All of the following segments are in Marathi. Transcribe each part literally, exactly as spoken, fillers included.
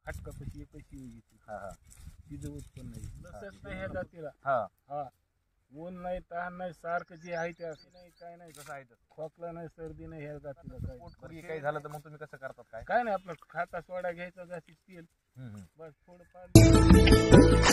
फाटका पशी एक पशी येते हा हा तिचं उत्पन्न आहे तसंच नाही ह्या जातीला हा हा ऊन नाही ताण नाही सारखं जे आहे ते असं नाही काय नाही कसं आहे तसं. खोकला नाही सर्दी नाही ह्या जातीला काय पोटकुरी काही झालं तर मग तुम्ही कसं करतात काय? काय नाही आपलं खाता सोडा घ्यायचा जास्तीत तेल हम्म, हम्म. बस थोडं पाणी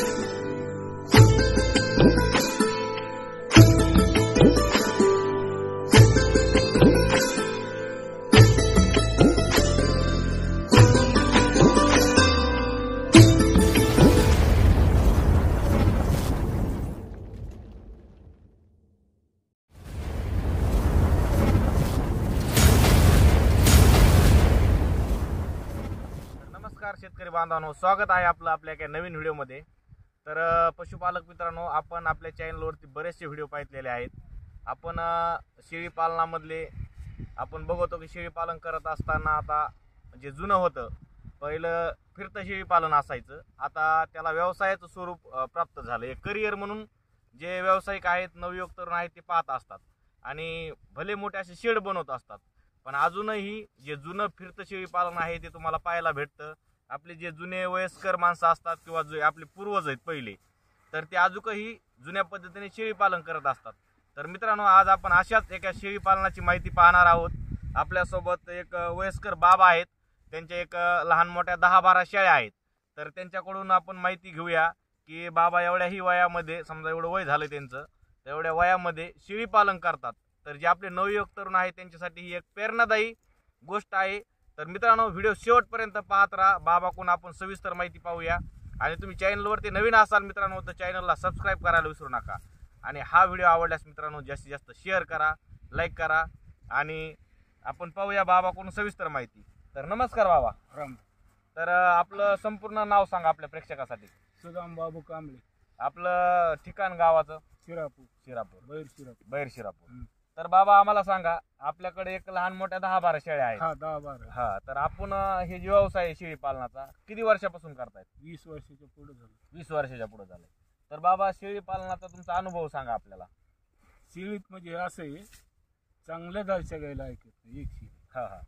नमस्कार शेतकरी बांधवांनो, स्वागत आहे आपलं आपल्या एका नवीन व्हिडिओमध्ये. तर अ, पशुपालक मित्रांनो, आपण आपल्या चॅनलवरती बरेचसे व्हिडिओ पाहिलेले आहेत. आपण अ, शेळी पालनामधले आपण बघतो की शेळी पालन करत असताना आता जे जुनं होतं पहिलं फिरतं शेळी पालन असायचं, आता त्याला व्यवसायाचं स्वरूप अ, प्राप्त झालं. एक करिअर म्हणून जे व्यावसायिक आहेत नवयुवक तरुण आहेत ते पाहत असतात आणि भले मोठे असे शेड बनवत असतात. पण अजूनही जे जुनं फिरतं शेळी पालन आहे ते तुम्हाला पाहायला भेटतं. आपले जे जुने वयस्कर माणसं असतात किंवा जे आपले पूर्वज आहेत पहिले, तर ते अजूनही जुन्या पद्धतीने शेळी पालन करत असतात. तर मित्रांनो, आज आपण अशाच एका शेळी पालनाची माहिती पाहणार आहोत. आपल्यासोबत एक वयस्कर बाबा आहेत, त्यांच्या एक लहान मोठ्या दहा बारा शेळ्या आहेत. तर त्यांच्याकडून आपण माहिती घेऊया की बाबा एवढ्याही वयामध्ये, समजा एवढं वय झालं त्यांचं, एवढ्या वयामध्ये शेळी पालन करतात. तर जे आपले नवयुवक तरुण आहेत त्यांच्यासाठी ही एक प्रेरणादायी गोष्ट आहे. तर मित्रांनो, व्हिडिओ शेवटपर्यंत पाहत राहा. बाबाकडून आपण सविस्तर माहिती पाहूया. आणि तुम्ही चॅनलवरती नवीन असाल मित्रांनो तर चॅनलला सबस्क्राईब करायला विसरू नका. आणि हा व्हिडिओ आवडल्यास मित्रांनो जास्तीत जास्त शेअर करा, लाईक करा आणि आपण पाहूया बाबाकडून सविस्तर माहिती. तर नमस्कार बाबा. राम. तर आपलं संपूर्ण नाव सांगा आपल्या प्रेक्षकासाठी. सुदाम बाबू कांबळे, आपलं ठिकाण गावाचं? शिरापूर. शिरापूर, बैर शिरापूर. बैर शिरापूर. तर बाबा आम्हाला सांगा, आपल्याकडे एक लहान मोठ्या दहा बारा शेळ्या आहेत. हा दहा बारा. हा, तर आपण हे जे व्यवसाय आहे शेळी पालनाचा किती वर्षापासून करतायत? वीस वर्षाच्या पुढे झालं. वीस वर्षाच्या पुढे झालंय. तर बाबा शेळी पालनाचा तुमचा अनुभव सांगा आपल्याला. शेळीत म्हणजे असं आहे, चांगल्या जायच्या गायला ऐकत नाही एक शेळी. हा हा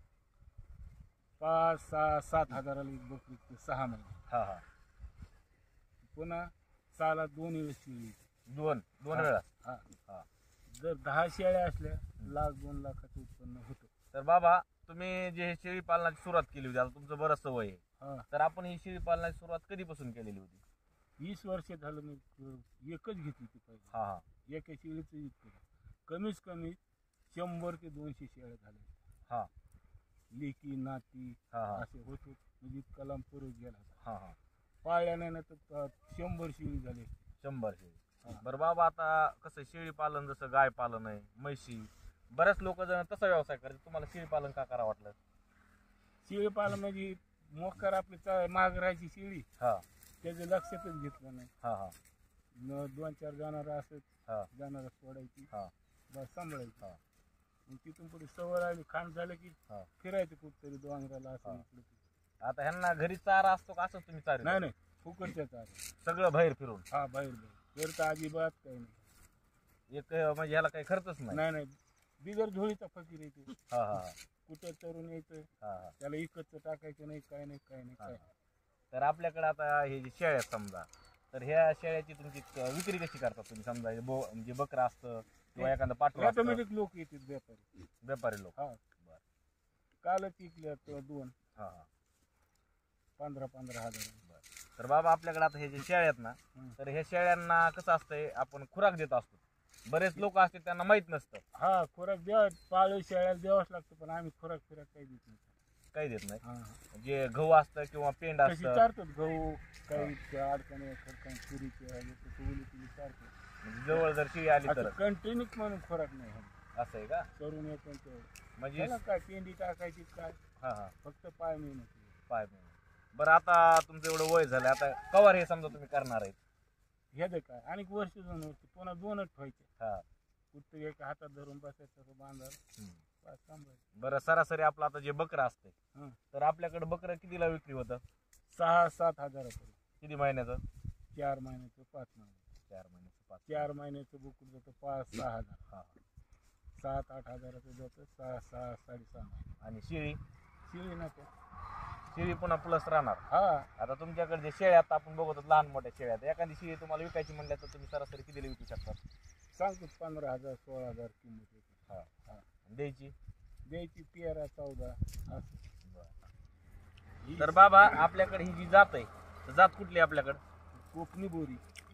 पाच सहा सात हजाराला एक बकरी विकते सहा महिने. हा हा पुन्हा साला दोन वेळेस शेळी येते. दोन दोन हा. वेळा. हा. हा. जर दहा शेळ्या असल्या लाख दोन लाखाचं उत्पन्न होतं. तर बाबा, तुम्ही जे हे शेळी पालनाची सुरुवात केली होती, आता तुमचं बरंचसं वय आहे, हा तर आपण ही शेळी पालनाची सुरुवात कधीपासून केलेली होती? वीस वर्ष झालं मी एकच घेतली ती पहिले. हा हा एका शेळीचं इतकं कमीच कमी शंभर ते दोनशे शेळ्या झाल्या. हा लेकी नाती हा हा असे होते, म्हणजे इतका लांब पुरुष गेला. हा हा पाळल्या नाही ना तर शंभर शेळी झाले. शंभर शेळी. हा. बरं बाबा, आता कसं शेळी पालन जसं गाय पालन आहे, म्हशी, बऱ्याच लोक जण तसा व्यवसाय करतात, तुम्हाला शेळी पालन का करा वाटलं? शेळी पालन म्हणजे मोकार आपली चा- महाग राहायची शेळी, हा त्याचं लक्षातच घेतलं नाही. हा हा न दोन चार जनावर असत, हा जनावर सोडायची, हा बस सांभाळायची. हा. मग तिथून पुढे सवय आली, खाण झालं की हा. फिरायचं कुठतरी डोंगराला असं हा. इकडे तिकडे. आता ह्यांना घरी चारा असतो का असं तुम्ही चार? नाही नाही फुकटच्या चार. सगळं बाहेर फिरून? हा बाहेर बाहेर घर तर अजिबात काही नाही. एक म्हणजे ह्याला काही खर्चच नाही? नाही नाही बिगर झोळीचा फकीर येते. हा हा हा कुठं तरुण यायचं, हा हा त्याला इकडचं टाकायचं नाही, काय नाही काय नाही हा. काय. तर आपल्याकडे आता हे जे शेळ्या आहेत समजा, तर ह्या शेळ्याची तुमची क- विक्री कशी करतात तुम्ही? समजा हे बो म्हणजे बकरा असतं किंवा एखादं पाठवं असतं, ऑटोमॅटिक लोक येतात व्यापारी. व्यापारी लोक? हा बरं. कालच विकल्या तो दोन हा हा पंधरा पंधरा हजार. बरं. तर बाबा, आपल्याकडे आता हे जे शेळ्या आहेत ना, हं. तर ह्या शेळ्यांना कसं असतंय, आपण खुराक देत असतो. बरेच लोक असतात त्यांना माहित नसतं. हा खोराक द्यावा, पाळीव शेळ्याला द्यावाच लागतं, पण आम्ही खोराक फिराक काही देत नाही. काही देत नाही. हा जे गहू असतं किंवा पेंड तशी असतं, चारतात गहू, काही अडचणी खडकान पुरीचे ओली तुली चारतात. म्हणजे जवळ जर शेळी आली तर कंटिन्यू म्हणून खोराक नाही हा. असं आहे का? करून येतो म्हणजे त्याला काय पेंडी टाकायची काय, हा हा फक्त पाय मेहनत. पाय महिने. बरं, आता तुमचं एवढं वय झालं, आता कवर हे समजा तुम्ही करणार आहेत, ह्याचं काय आणि वर्ष दोन वर्ष पुन्हा दोनच ठेवायचे. हा. कुठं एक हातात धरून बसायचं बांधार हम्म. पाच सांभाळायचं. बरं, सरासरी आपलं आता जे बकरं असते, हं. तर आपल्याकडे बकरं कितीला विक्री होतं? सहा सात हजारापर्यंत. किती महिन्याचं? चार महिन्याचं पाच महिन्याचं. चार महिन्याचं पाच चार महिन्याचं बुकड जातं पाच सहा हजार. हा. सात आठ हजाराचं जातं सहा सहा साडेसहा महिने. आणि शेळी? शिळी नको. शेळी पुन्हा प्लस राहणार. हा आता तुमच्याकडे जे शेळ्या आता आपण बघतो लहान मोठ्या शेळ्या, आता एखादी शेळी तुम्हाला विकायची म्हणल्या तर तुम्ही सरासरी कितीला विकू शकता? सांगतो पंधरा हजार सोळा हजार किंमत येते. हा हा द्यायची द्यायची तेरा चौदा असं. तर बाबा आपल्याकडे ही जी जात आहे तर जात कुठली आपल्याकडे? कोकणी बोरी.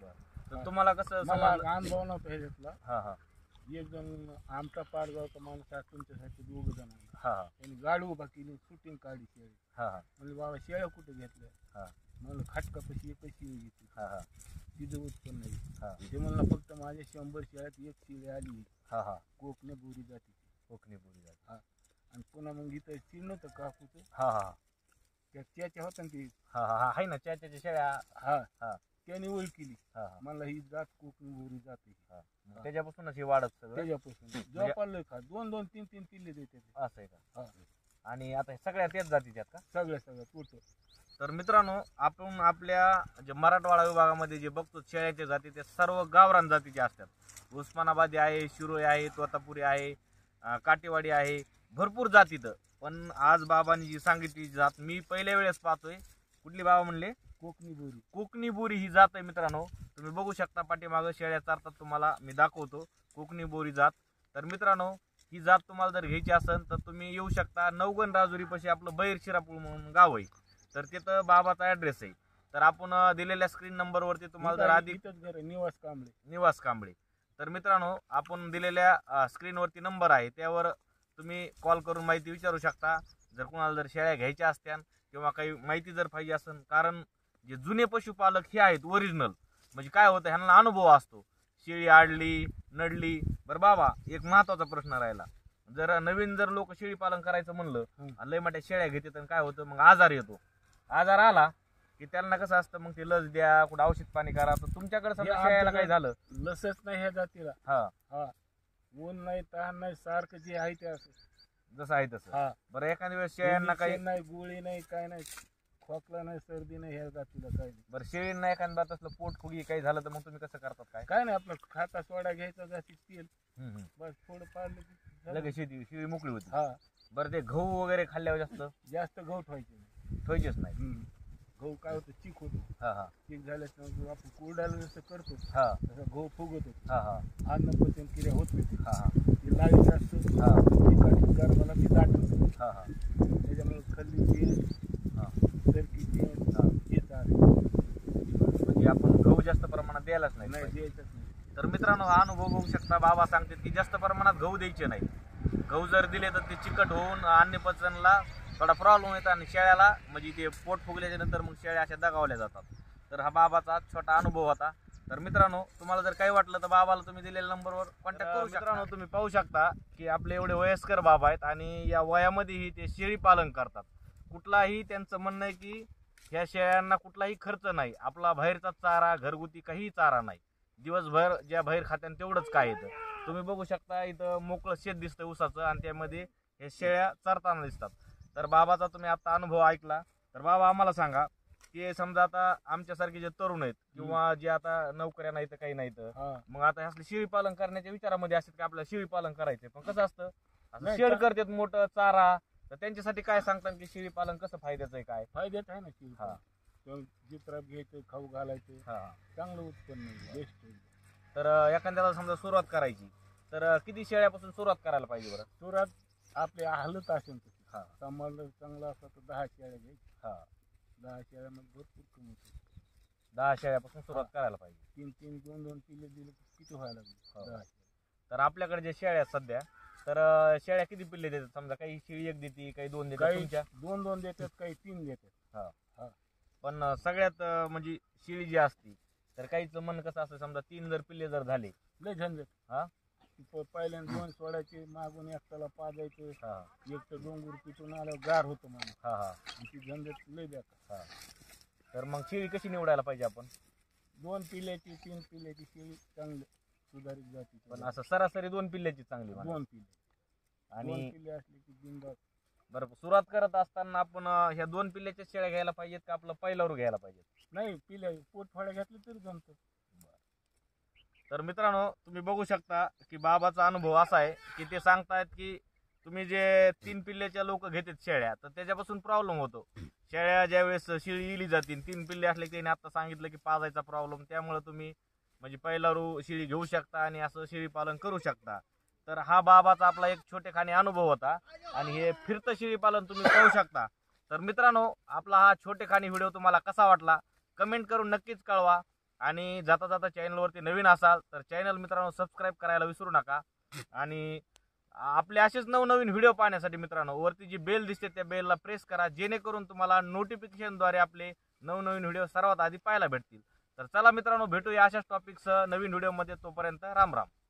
तर तुम्हाला कसं मला समजलं? अनुभव नव्हता ह्याच्यातला. हा हा एक जण आमचा पारगावचा माणूस आहे तुमच्यासाठी दोघ जण आहे. हा हा त्यांनी गाडी उभा केली शूटिंग काढली शेळी. हा हा म्हणजे बाबा शेळ्या कुठे घेतल्या? हा म्हणलं खाटकापाशी एकच शेळी घेतली. हा हा तिचं उत्पन्न नाही. हा ते म्हणलं फक्त माझ्या शंभर शेळ्यात एक शेळी आली हा हा कोकणी बोरी जातीची. कोकणी बोली जात. आणि पुन्हा मग इथं चिन्ह नव्हतं काकूचं हा हा त्या त्याच्या होता ना ती. हा हा हा आहे ना चाच्याच्या शेळ्या. हा हा त्याने ओळख केली. हा हा मला ही जात कोकणी बोरी जात आहे. हा. मग त्याच्यापासूनच हे वाढत सगळं त्याच्यापासून जोपालय का दोन दोन तीन तीन पिल्ले देते ते. असं आहे का? हा आणि आता हे सगळ्या तेच जातीच्या आहेत का? सगळ्या सगळ्या टोटल. तर मित्रांनो आपण आपल्या जे मराठवाडा विभागामध्ये जे बघतो शेळ्याच्या जाती त्या सर्व गावरान जातीच्या असतात. उस्मानाबादी आहे, शिरोई आहे, तोतापुरी आहे, अं, काटेवाडी आहे, भरपूर जाती. तर पण आज बाबांनी जी सांगितली जात मी पहिल्या वेळेस पाहतोय. कुठली बाबा म्हणले? कोकणी बोरी. कोकणी बोरी ही जात आहे मित्रांनो. तुम्ही बघू शकता पाठीमागं शेळ्या चारतात तुम्हाला मी दाखवतो. कोकणी बोरी जात. तर मित्रांनो ही जात तुम्हाला जर घ्यायची असेल तर तुम्ही येऊ शकता. नवगण राजुरीपाशी आपलं बैर शिरापूर म्हणून गाव आहे. तर तिथं बाबाचा ॲड्रेस आहे. तर आपण अं, दिलेल्या स्क्रीन नंबरवरती तुम्हाला जर आधी इथंच घर आहे, निवास कांबळे. निवास कांबळे. तर मित्रांनो आपण दिलेल्या स्क्रीनवरती नंबर आहे त्यावर तुम्ही कॉल करून माहिती विचारू शकता. जर कोणाला जर शेळ्या घ्यायच्या असत्या किंवा काही माहिती जर पाहिजे असेल. कारण जे जुने पशुपालक हे आहेत ओरिजिनल म्हणजे काय होतं ह्यांना अनुभव असतो. शेळी आडली नडली. बरं बाबा एक महत्वाचा प्रश्न राहिला. जर नवीन जर लोक शेळी पालन करायचं म्हणलं आणि लय मोठ्या शेळ्या घेते तर काय होतं मग आजार येतो. आजार आला की त्यांना कसं असतं मग ते लस द्या कुठं औषध पाणी करा. तर तुमच्याकडे समजा हे शेळ्याला आमच्याकडे काय झालं लसच नाही ह्या जातीला. हा हा ऊन नाही तहान नाही सारखं जे आहे ते असं. जसं आहे तसं. हा बरं एखाद्या वेळेस शेळ्यांना काही इंजेक्शन नाही गोळी नाही काय नाही खोकला नाही सर्दी नाही ह्या जातीला काय नाही. बरं शेळींना एखाद्या बात असलं पोट फुगी काही झालं तर मग तुम्ही कसं करतात काय? काय नाही आपलं खाता सोडा घ्यायचा जाती तेल हम्म, हम्म. बस थोडं पाडलं की झालं. लगेच शेती शेळी मोकळी होती. हा बरं ते गहू वगैरे खाल्ल्यावर जास्त जास्त गहू ठेवायचे नाही. ठेवायचेच नाही. हम्म. गहू काय होतं चिक होतो. हा हा चिक झाल्याच्यानंतर आपण कोरड्याला जसं करतो हा तसं गहू फुगत होतो. हा हा अन्न पचन क्रिया होत नाही. हा हा ते लाईट असतं हा ते गरमाला ते दाटतं. हा हा त्याच्यामुळे खल्ली पेन हा सरकी पेन हा. हे चालेल म्हणजे आपण गहू जास्त प्रमाणात द्यायलाच नाही नाही पाहिजे. द्यायचंच नाही. तर मित्रांनो हा अनुभव बघू शकता. बाबा सांगतात की जास्त प्रमाणात गहू द्यायचे नाही. गहू जर दिले तर ते चिकट होऊन अन्न पचनला थोडा प्रॉब्लेम येतो आणि शेळ्याला म्हणजे ते पोट फुगल्याच्या नंतर मग शेळ्या अशा दगावल्या जातात. तर हा बाबाचा छोटा अनुभव होता. तर मित्रांनो तुम्हाला जर काही वाटलं तर बाबाला तुम्ही दिलेल्या नंबरवर कॉन्टॅक्ट करू शकता. मित्रांनो तुम्ही पाहू शकता की आपले एवढे वयस्कर बाबा आहेत आणि या वयामध्येही ते शेळी पालन करतात. कुठलाही त्यांचं म्हणणं आहे की ह्या शेळ्यांना कुठलाही खर्च नाही. आपला बाहेरचा चारा घरगुती काहीही चारा नाही. दिवसभर ज्या बाहेर खात्यान तेवढंच काय येतं. तुम्ही बघू शकता इथं मोकळं शेत दिसतं ऊसाचं आणि त्यामध्ये हे शेळ्या चरताना दिसतात. तर बाबाचा तुम्ही आता अनुभव ऐकला. तर बाबा आम्हाला सांगा की समजा आता आमच्यासारखे जे तरुण आहेत किंवा जे आता नोकऱ्या नाहीत काही नाहीत हा मग आता असले शेळी पालन करण्याच्या विचारामध्ये असतात की आपल्याला शेळी पालन करायचंय पण कसं असतं असं नाही, शेड का- करतात मोठं चारा. तर त्यांच्यासाठी काय सांगतात की शेळी पालन कसं फायद्याचं आहे काय? फायद्यात आहे ना की हा जित्रा घ्यायचं खाऊ घालायचं हा चांगलं उत्पन्न बेस्ट. तर अं, एखाद्याला समजा सुरुवात करायची तर अं, किती शेळ्यापासून सुरुवात करायला पाहिजे बरं? सुरात आपले हालत असेल तशी हा सांभाळलं चांगला असला तर दहा शेळ्या घ्यायची. हा दहा शेळ्यामध्ये भरपूर कमी होते. दहा शेळ्यापासून सुरुवात करायला पाहिजे. तीन तीन दोन दोन पिल्ले दिले तर किती व्हायला लागले? हो. दहा शेळ्या. तर आपल्याकडे जे शेळ्या आहेत सध्या तर अं, शेळ्या किती पिल्ले देतात समजा काही शेळी एक देते काही दोन देतात काही तुमच्या? दोन दोन देतात काही तीन देतात. पण अं, सगळ्यात अं, म्हणजे शेळी जी असती तर काहीच मन कसं असतं समजा तीन जर पिल्ले जर झाले लय झंझट. हा प- पहिल्यांदा दोन सोडायचे मागून एकट्याला पाजायचं. हा एक तर डोंगर पिटून आल्यावर गार होतं माणूस हा हा आणि ती झंझट लय बेकार. हा तर मग शेळी कशी निवडायला पाहिजे आपण? दोन पिल्ल्याची तीन पिल्ल्याची शेळी चांगली सुधारित जातीची. पण असं सरासरी दोन पिल्ल्याची चांगली म्हणा. दोन पिल्ले आणि दोन पिल्ले असले की बिनधास्त. बरं सुरुवात करत असताना आपण अं, ह्या दोन पिल्ल्याच्या शेळ्या घ्यायला पाहिजेत का आपलं पहिल्यावर घ्यायला पाहिजेत? नाही पिल्ल्या पोटफाड्या घातल्या तरी जमतं. तर मित्रांनो तुम्ही बघू शकता की बाबाचा अनुभव असा आहे की ते सांगतायत की तुम्ही जे तीन पिल्ल्याच्या लोक घेतात शेळ्या, तर त्याच्यापासून प्रॉब्लेम होतो. शेळ्या ज्यावेळेस शिळी इली जातील, तीन पिल्ले असले की त्याने आता सांगितलं की पाजायचा प्रॉब्लेम, त्यामुळे तुम्ही म्हणजे पहिला रू शेळी घेऊ शकता आणि असं शेळी पालन करू शकता. तर हा बाबाचा आपला एक छोटेखानी अनुभव होता आणि हे फिरतं शेळी पालन तुम्ही पाहू शकता. तर मित्रांनो, आपला हा छोटेखानी व्हिडिओ तुम्हाला कसा वाटला कमेंट करून नक्कीच कळवा. आणि जाता जाता चॅनलवरती नवीन असाल तर चॅनल मित्रांनो सबस्क्राईब करायला विसरू नका. आणि आपले असेच नवनवीन व्हिडिओ पाहण्यासाठी मित्रांनो वरती जी बेल दिसते त्या बेलला प्रेस करा, जेणेकरून तुम्हाला नोटिफिकेशनद्वारे आपले नवनवीन व्हिडिओ सर्वात आधी पाहायला भेटतील. तर चला मित्रांनो, भेटूया अशाच टॉपिकसह नवीन व्हिडिओमध्ये. तोपर्यंत राम राम.